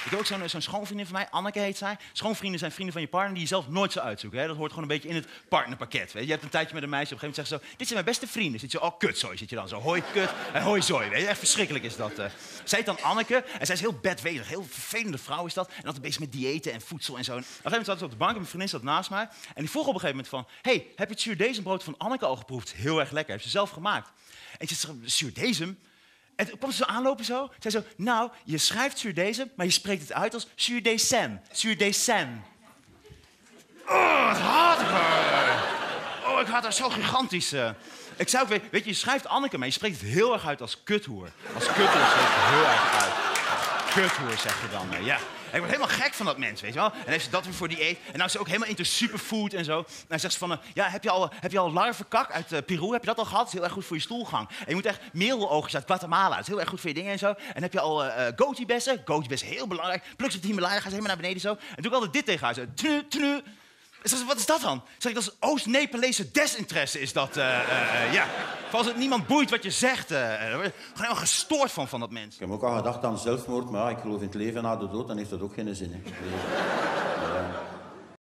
Ik heb ook zo'n schoonvriendin van mij, Anneke heet zij. Schoonvrienden zijn vrienden van je partner die je zelf nooit zou uitzoeken. Hè? Dat hoort gewoon een beetje in het partnerpakket. Weet je? Je hebt een tijdje met een meisje, op een gegeven moment zeggen ze zo... Dit zijn mijn beste vrienden. Zit je, oh, kutzooi zit je dan zo. Hoi, kut en hoi, zooi. Weet je? Echt verschrikkelijk is dat. Zij heet dan Anneke en zij is heel bedweterig. Heel vervelende vrouw is dat. En altijd bezig met diëten en voedsel en zo. En op een gegeven moment zat ze op de bank en mijn vriendin zat naast mij. En die vroeg op een gegeven moment van... Hey, heb je het zuurdesembrood van Anneke al geproefd? Heel erg lekker. Heeft ze zelf gemaakt. En ik zei, zuurdesem? En toen kwam ze zo aanlopen zo. Zei zo, nou, je schrijft zuurdesem, maar je spreekt het uit als zuurdesem. Zuurdesem. Oh, wat haat ik haar. Oh, ik haat haar zo gigantisch. Ik zou ook weet je schrijft Anneke, maar je spreekt het heel erg uit als kuthoer. Als kuthoer spreekt het heel erg uit. Kuthoer zeg je dan, ja. En ik word helemaal gek van dat mens, weet je wel. En heeft ze dat weer voor dieet. En nou is ze ook helemaal into superfood en zo. En dan zegt ze van, ja, heb je al larvenkak uit Peru? Heb je dat al gehad? Dat is heel erg goed voor je stoelgang. En je moet echt meeloogjes uit Guatemala. Dat is heel erg goed voor je dingen en zo. En heb je al goji-bessen? Goji-bessen, heel belangrijk. Pluk ze op de Himalaya, gaan ze helemaal naar beneden zo. En doe ik altijd dit tegen haar, zo. Tnu, tnu. Ze, wat is dat dan? Zeg ik, dat is Oost-Nepalese desinteresse is dat, ja. Als het niemand boeit wat je zegt, daar word je gewoon helemaal gestoord van dat mens. Ik heb ook al gedacht aan zelfmoord, maar ja, ik geloof in het leven na de dood, dan heeft dat ook geen zin. Hè.